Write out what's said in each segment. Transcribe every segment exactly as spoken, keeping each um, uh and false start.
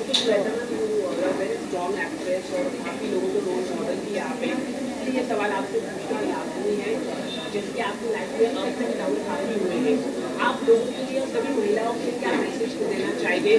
Shweta ma'am very strong actress और काफ़ी लोगों को रोल मॉडल किया आपने, ये सवाल आपसे पूछना लाजमी है। जैसे कि आपकी लाइफ में अप एंड डाउन काफ़ी हुए हैं, आप लोगों के लिए सभी महिलाओं के लिए क्या मैसेज को देना चाहिए?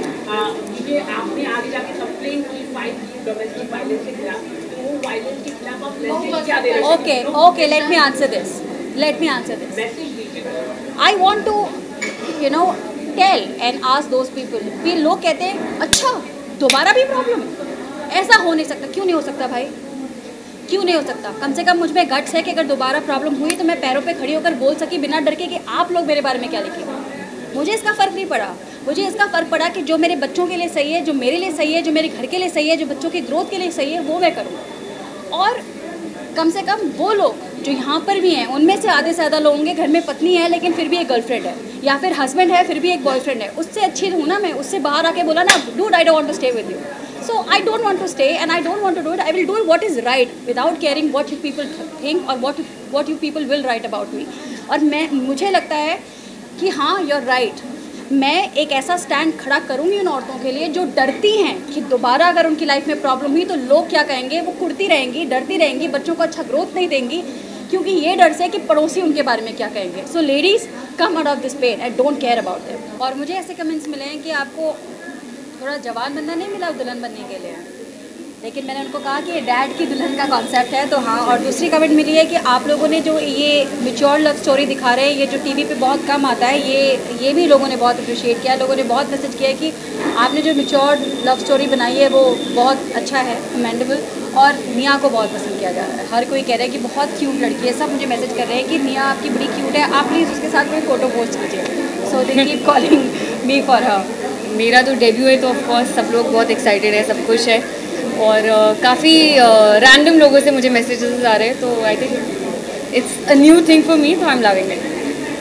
ये आपने आगे जाके कंप्लेन की, फाइट की डोमेस्टिक वायलेंस के खिलाफ, तो वो वायलेंस के खिलाफ आप मैसेज क्या दे रहे हैं? Okay okay let me answer this let me answer this message दीजिए। I want to you know tell and ask those people. फिर लोग कहते हैं अच्छा दोबारा भी प्रॉब्लम, ऐसा हो नहीं सकता। क्यों नहीं हो सकता भाई, क्यों नहीं हो सकता? कम से कम मुझ में गट्स है कि अगर दोबारा प्रॉब्लम हुई तो मैं पैरों पे खड़ी होकर बोल सकी बिना डर के कि आप लोग मेरे बारे में क्या लिखेंगे। मुझे इसका फ़र्क नहीं पड़ा। मुझे इसका फ़र्क पड़ा कि जो मेरे बच्चों के लिए सही है, जो मेरे लिए सही है, जो मेरे घर के लिए सही है, जो बच्चों की ग्रोथ के लिए सही है, वो मैं करूँ। और कम से कम वो लोग जो यहाँ पर भी हैं उनमें से आधे से ज़्यादा लोगों के घर में पत्नी है लेकिन फिर भी एक गर्लफ्रेंड है, या फिर हस्बैंड है फिर भी एक बॉयफ्रेंड है। उससे अच्छी हूँ ना मैं, उससे बाहर आके बोला ना dude I don't want to stay with you, so I don't want to stay and I don't want to do it. I will do what is right without caring what you people think और what what you people will write about me. और मैं मुझे लगता है कि हाँ you are right, मैं एक ऐसा स्टैंड खड़ा करूँगी उन औरतों के लिए जो डरती हैं कि दोबारा अगर उनकी लाइफ में प्रॉब्लम हुई तो लोग क्या कहेंगे। वो कुड़ती रहेंगी, डरती रहेंगी, बच्चों को अच्छा ग्रोथ नहीं देंगी क्योंकि ये डर से कि पड़ोसी उनके बारे में क्या कहेंगे। So ladies come out of this pain and don't care about them. और मुझे ऐसे कमेंट्स मिले हैं कि आपको थोड़ा जवान बंदा नहीं मिला दुल्हन बनने के लिए, लेकिन मैंने उनको कहा कि ये डैड की दुल्हन का कॉन्सेप्ट है। तो हाँ, और दूसरी कमेंट मिली है कि आप लोगों ने जो ये मैच्योर लव स्टोरी दिखा रहे हैं, ये जो टीवी पे बहुत कम आता है, ये ये भी लोगों ने बहुत अप्रिशिएट किया। लोगों ने बहुत मैसेज किया कि आपने जो मैच्योर लव स्टोरी बनाई है वो बहुत अच्छा है, कमेंडेबल। और निया को बहुत पसंद किया जा रहा है, हर कोई कह रहा है कि बहुत क्यूट लड़की है। सब मुझे मैसेज कर रहे हैं कि निया आपकी बड़ी क्यूट है, आप प्लीज़ उसके साथ कोई फ़ोटो पोस्ट कीजिए। So they keep calling me for her. मेरा तो डेब्यू है तो ऑफकोर्स सब लोग बहुत एक्साइटेड है, सब खुश है और uh, काफ़ी रैंडम uh, लोगों से मुझे मैसेजेस आ रहे हैं, तो I think it's a new thing for me, तो I am loving it.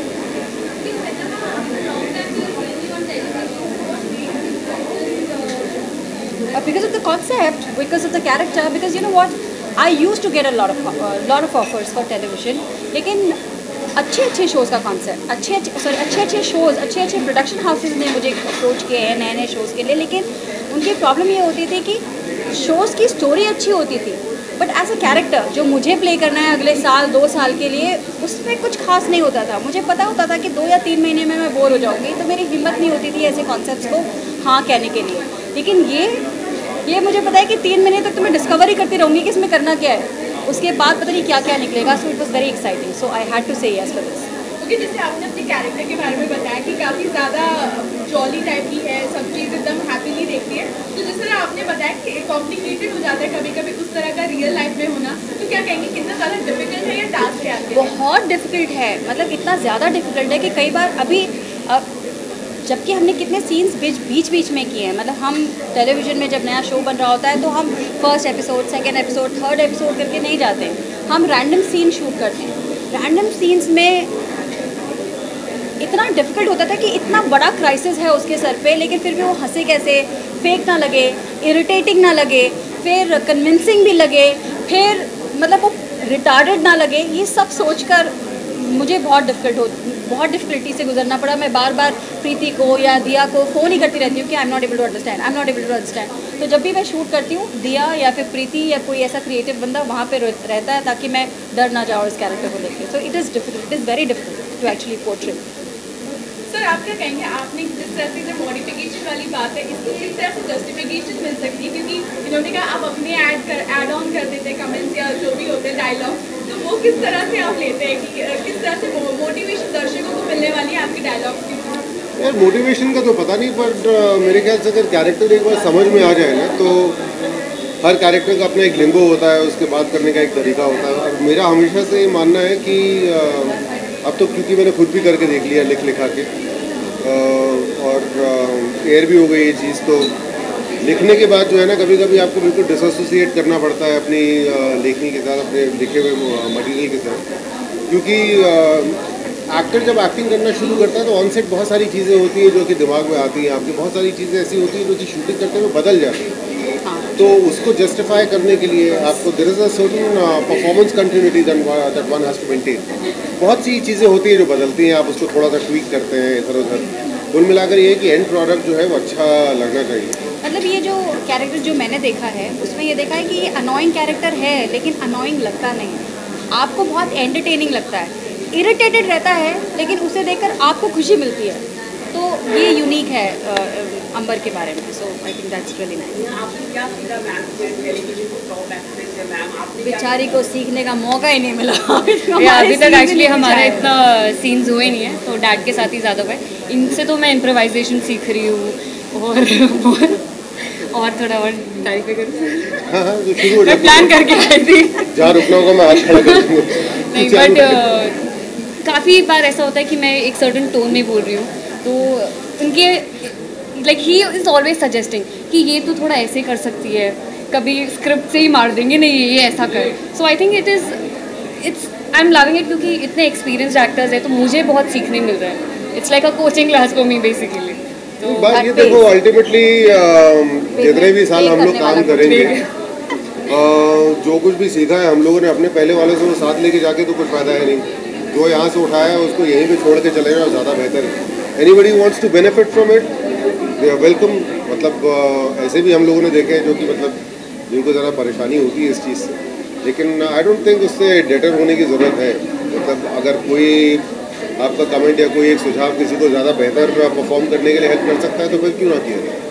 Because of the concept, because of the character, because you know what, I used to get a lot of uh, lot of offers for television, लेकिन अच्छे अच्छे shows का concept, अच्छे अच्छे sorry अच्छे अच्छे shows, अच्छे अच्छे प्रोडक्शन हाउसेज ने मुझे अप्रोच किए हैं नए नए शोज़ के लिए। लेकिन उनकी प्रॉब्लम ये होती थी कि शोज़ की स्टोरी अच्छी होती थी बट एज अ कैरेक्टर जो मुझे प्ले करना है अगले साल दो साल के लिए, उसमें कुछ खास नहीं होता था। मुझे पता होता था कि दो या तीन महीने में मैं बोर हो जाऊँगी, तो मेरी हिम्मत नहीं होती थी ऐसे कॉन्सेप्ट्स को हाँ कहने के लिए। लेकिन ये ये मुझे पता है कि तीन महीने तक तो मैं डिस्कवरी करती रहूँगी कि इसमें करना क्या है, उसके बाद पता नहीं क्या क्या निकलेगा। So it was very exciting, so I had to say yes for this. Okay, जैसे आपने अपने कैरेक्टर के बारे में बताया कि काफ़ी ज़्यादा जॉली टाइप की है, सब चीज़ एकदम हैप्पीली देखती है, तो जिस तरह आपने बताया कि कॉम्प्लिकेटेड हो जाता है कभी कभी उस तरह का रियल लाइफ में होना, तो क्या कहेंगे कितना ज़्यादा डिफिकल्ट है या टास्क है आपके? बहुत डिफिकल्ट है, मतलब इतना ज़्यादा डिफिकल्ट है कि कई बार अभी अब जबकि हमने कितने सीन्स बीच बीच बीच में किए हैं। मतलब हम टेलीविजन में जब नया शो बन रहा होता है तो हम first episode, second episode, third episode करके नहीं जाते हैं, हम रैंडम सीन शूट करते हैं। रैंडम सीन्स में इतना डिफ़िकल्ट होता था कि इतना बड़ा क्राइसिस है उसके सर पे, लेकिन फिर भी वो हंसे कैसे, फेक ना लगे, इरिटेटिंग ना लगे, फिर कन्विंसिंग भी लगे, फिर मतलब वो रिटार्डेड ना लगे। ये सब सोचकर मुझे बहुत डिफ़िकल्ट हो बहुत डिफ़िकल्टी से गुजरना पड़ा। मैं बार बार प्रीति को या दिया को फ़ोन ही करती रहती हूँ कि I am not able to understand, I am not able to understand. तो जब भी मैं शूट करती हूँ, दिया या फिर प्रीति या कोई ऐसा क्रिएटिव बंदा वहाँ पे रहता है ताकि मैं डर ना जाऊँ इस कैरेक्टर को लेकर। So it is difficult, it is very difficult to actually portray. Sir आप क्या कहेंगे, आपने जिस तरह से जो मॉडिफिकेशन वाली बात है इसको किस तरह से जस्टिफिकेशन मिल सकती है? क्योंकि इन्होंने कहा आप अपने ऐड कर ऐड ऑन कर देते हैं कमेंट्स या जो भी होते हैं डायलॉग, तो वो किस तरह से आप लेते हैं कि किस तरह से मोटिवेशन दर्शकों को मिलने वाली है आपके डायलॉग्स की? यार मोटिवेशन का तो पता नहीं, पर मेरे ख्याल से अगर कैरेक्टर एक बार समझ में आ जाए ना, तो हर कैरेक्टर का अपना एक लिंगो होता है, उसके बात करने का एक तरीका होता है। और मेरा हमेशा से ये मानना है कि अब तो क्योंकि मैंने खुद भी करके देख लिया लिख लिखा के, और एयर भी हो गई ये चीज़, तो लिखने के बाद जो है ना कभी कभी आपको बिल्कुल डिसोसिएट करना पड़ता है अपनी लेखनी के साथ, अपने लिखे हुए मटेरियल के साथ। क्योंकि एक्टर जब एक्टिंग करना शुरू करता है तो ऑन सेट बहुत सारी चीज़ें होती हैं जो कि दिमाग में आती हैं, आपकी बहुत सारी चीज़ें ऐसी होती हैं जो कि शूटिंग करते हुए बदल जाती हैं। तो उसको जस्टिफाई करने के लिए आपको there is a certain performance continuity that one has to maintain. बहुत सी चीज़ें होती हैं जो बदलती हैं, आप उसको थोड़ा सा ट्वीक करते हैं इधर उधर। कुल मिलाकर ये है कि एंड प्रोडक्ट जो है वो अच्छा लगना चाहिए। मतलब ये जो कैरेक्टर जो मैंने देखा है उसमें ये देखा है कि ये अनोइंग कैरेक्टर है लेकिन अनोइंग लगता नहीं है, आपको बहुत एंटरटेनिंग लगता है, इरिटेटेड रहता है लेकिन उसे देखकर आपको खुशी मिलती है, तो ये यूनिक है अंबर के बारे में। So I think that's really nice. बेचारी को सीखने का मौका ही नहीं मिला अभी तक एक्चुअली हमारा इतना सीन्स हुए नहीं है, तो डैड के साथ ही ज़्यादा हुए। इनसे तो मैं इम्प्रोवाइजेशन सीख रही हूँ और और थोड़ा और तारीफ करूँ। हाँ हाँ तो शुरू हो मैं प्लान करके आई थी जहाँ रुकना होगा मैं हाथ खड़ा कर दूँगा। नहीं बट काफ़ी बार ऐसा होता है कि मैं एक सर्टन टोन में बोल रही हूँ, तो उनके लाइक ही इज़ ऑलवेज सजेस्टिंग कि ये तो थोड़ा ऐसे कर सकती है, कभी स्क्रिप्ट से ही मार देंगे नहीं ये ऐसा कर। So I think it is it's I am loving it, क्योंकि इतने एक्सपीरियंस्ड एक्टर्स हैं तो मुझे बहुत सीखने मिल रहा है। It's like a coaching class for me basically. तो बात ये देखो अल्टीमेटली जितने भी साल हम लोग काम करेंगे, जो कुछ भी सीखा है हम लोगों ने अपने पहले वालों से वो साथ लेके जाके तो कुछ फायदा है नहीं। जो यहाँ से उठाया है उसको यहीं पे छोड़ के चले जाओ ज़्यादा बेहतर है। Anybody wants to benefit from it they are welcome. मतलब ऐसे भी हम लोगों ने देखे जो कि मतलब जिनको ज़रा परेशानी होती है इस चीज़ से, लेकिन आई डोंट थिंक उससे डेटर होने की ज़रूरत है। मतलब अगर कोई आपका कमेंट या कोई एक सुझाव किसी को ज़्यादा बेहतर परफॉर्म करने के लिए हेल्प कर सकता है तो फिर क्यों ना किया जाए।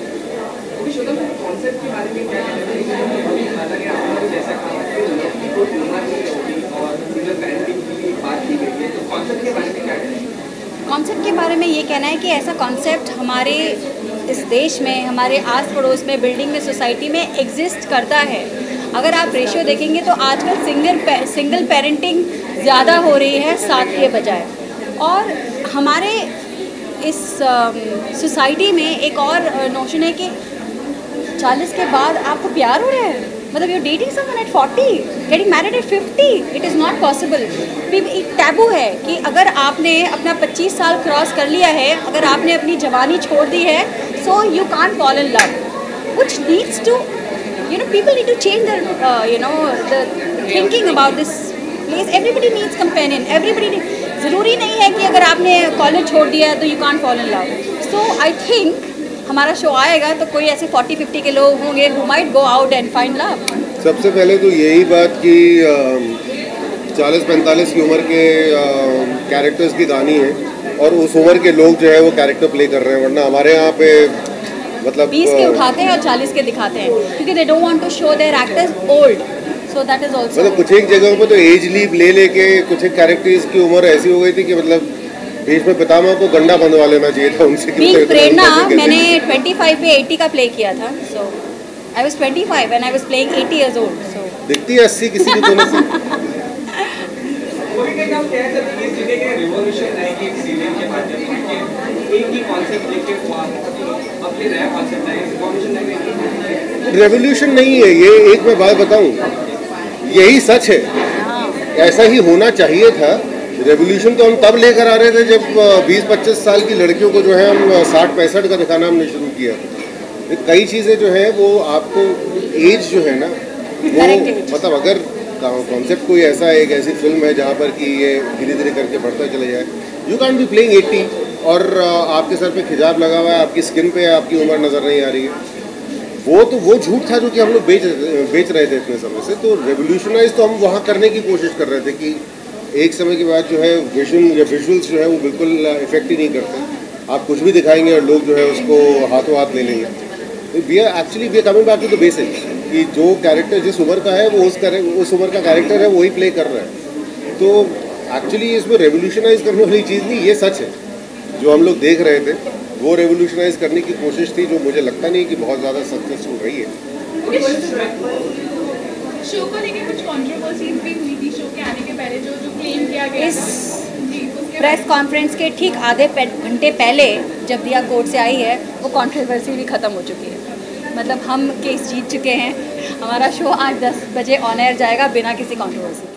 कॉन्सेप्ट के बारे में ये कहना है कि ऐसा कॉन्सेप्ट हमारे इस देश में, हमारे आस पड़ोस में, बिल्डिंग में, सोसाइटी में एग्जिस्ट करता है। अगर आप रेशियो देखेंगे तो आजकल सिंगल सिंगल पेरेंटिंग ज़्यादा हो रही है साथ के बजाय। और हमारे इस सोसाइटी में एक और नोशन है कि चालीस के बाद आपको प्यार हो रहा है, मतलब you dating someone at forty, getting married at fifty, it is not possible. एक टैबू है कि अगर आपने अपना पच्चीस साल क्रॉस कर लिया है, अगर आपने अपनी जवानी छोड़ दी है, so you can't fall in love, which needs to you know people need to change their you know the thinking about this place. Everybody needs companion, everybody. ज़रूरी नहीं है कि अगर आपने कॉलेज छोड़ दिया है तो you can't fall in love. So I think हमारा शो आएगा तो कोई ऐसे फोर्टी फिफ्टी के लोग होंगे who might go out and find love। सबसे पहले तो यही बात कि चालीस पैंतालीस की उम्र के कैरेक्टर्स की कहानी है और उस उम्र के लोग जो है वो कैरेक्टर प्ले कर रहे हैं, वरना हमारे यहाँ पे मतलब बीस के उठाते हैं और चालीस के दिखाते हैं क्योंकि they don't want to show their actors old, so that is also। मतलब कुछ एक जगहों पे तो एज लीप ले लेके कुछ एक कैरेक्टर्स की उम्र ऐसी हो गई थी कि मतलब बीच में पितामह को गंडा बंधवा लेना चाहिए था उनसे। प्रेरणा मैंने पच्चीस पे अस्सी का प्ले किया था, सो आई वाज पच्चीस एंड आई वाज प्लेइंग अस्सी इयर्स ओल्ड। सो दिखती है अस्सी किसी भी कोने से। रेवोल्यूशन नहीं है ये, एक मैं बात बताऊं, यही सच है, ऐसा ही होना चाहिए था। रेवोल्यूशन तो हम तब लेकर आ रहे थे जब बीस पच्चीस साल की लड़कियों को जो है हम साठ पैंसठ का दिखाना हमने शुरू किया। कई चीज़ें जो है वो आपको एज जो है ना वो मतलब अगर कॉन्सेप्ट कोई ऐसा है, एक ऐसी फिल्म है जहाँ पर कि ये धीरे धीरे करके बढ़ता चले जाए, you can be playing eighty और आपके सर पे खिजाब लगा हुआ है, आपकी स्किन पे आपकी उम्र नज़र नहीं आ रही है, वो तो वो झूठ था जो कि हम लोग बेच बेच रहे थे इतने समय से। तो रेवोल्यूशनाइज तो हम वहाँ करने की कोशिश कर रहे थे कि एक समय के बाद जो है विजन या विजुअल्स जो है वो बिल्कुल इफेक्ट ही नहीं करते, आप कुछ भी दिखाएंगे और लोग जो है उसको हाथों हाथ ले लेंगे। We are actually we are coming back to the basic कि जो कैरेक्टर जिस उम्र का है वो उस उस उम्र का कैरेक्टर है वही प्ले कर रहा है। तो एक्चुअली इसमें रेवोल्यूशनाइज करने वाली चीज़ नहीं, ये सच है जो हम लोग देख रहे थे, वो रेवोल्यूशनाइज करने की कोशिश थी जो मुझे लगता नहीं कि बहुत ज़्यादा सक्सेसफुल रही है। शो को लेकर कुछ कंट्रोवर्सीज भी हुई थी शो के आने के पहले, जो जो क्लेम किया गया इस प्रेस कॉन्फ्रेंस के ठीक आधे घंटे पहले जब दिया कोर्ट से आई है वो कंट्रोवर्सी भी ख़त्म हो चुकी है। मतलब हम केस जीत चुके हैं, हमारा शो आज दस बजे ऑन एयर जाएगा बिना किसी कंट्रोवर्सी।